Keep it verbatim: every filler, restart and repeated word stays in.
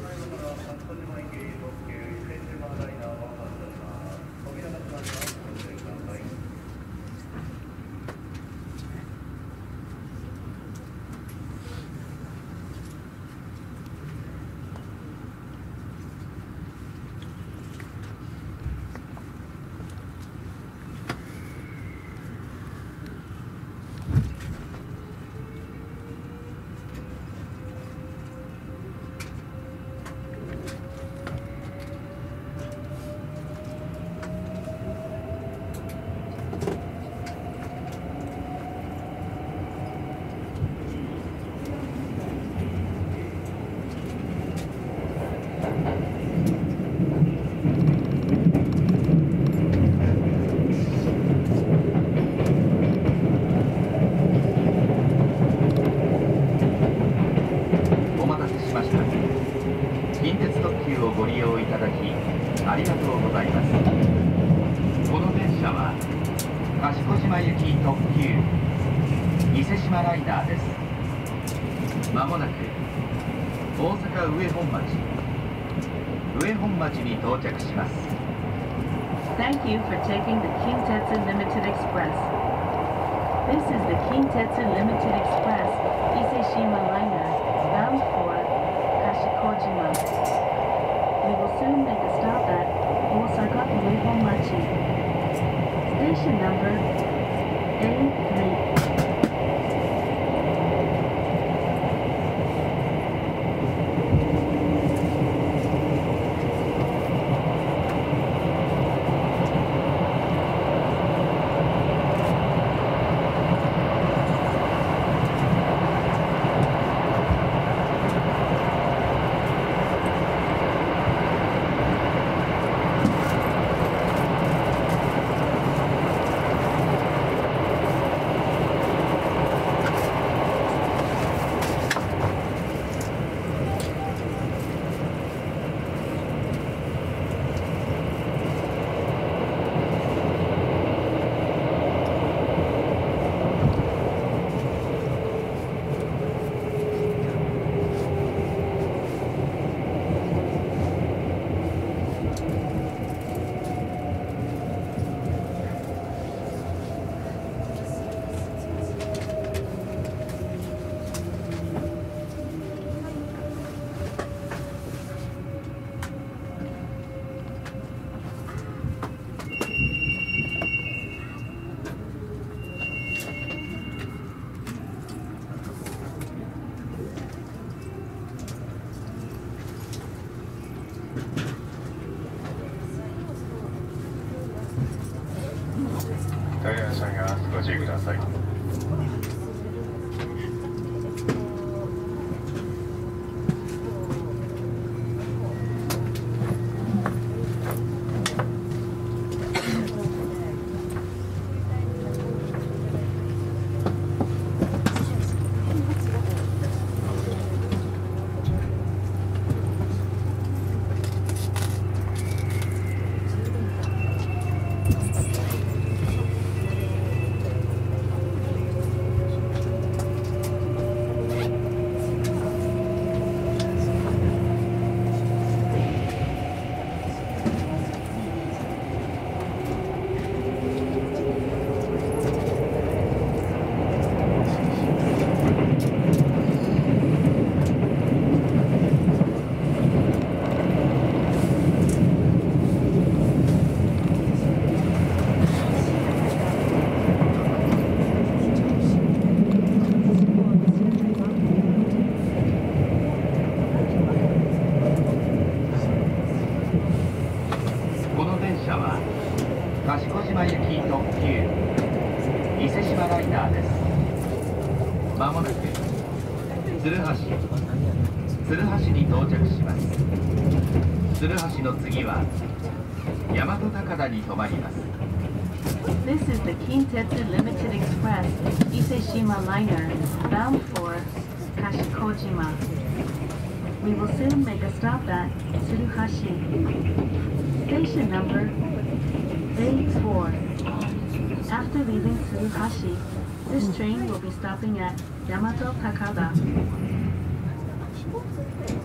から賢島行き特急伊勢志摩ライナーを発車します。扉が閉まります。ご注意ください。近鉄特急をご利用いただきありがとうございます。この電車は賢島行き特急伊勢志摩ライナーです。まもなく大阪上本町上本町に到着します。 Thank you for taking the Kintetsu Limited Express. This is the Kintetsu Limited Express Ise-Shima Liner bound for Kashikojima. We will soon make a stop at Osaka Uehommachi. Station number A three. タイヤ車がご注意ください。 賢島行き特急伊勢志摩ライナーです。まもなく鶴橋鶴橋に到着します。鶴橋の次は大和高田に停まります。 This is the Kintetsu Limited Express Ise-Shima Liner bound for Kashikojima. We will soon make a stop at Tsuruhashi. Station number A four. After leaving Tsuruhashi, this train will be stopping at Yamato Takada.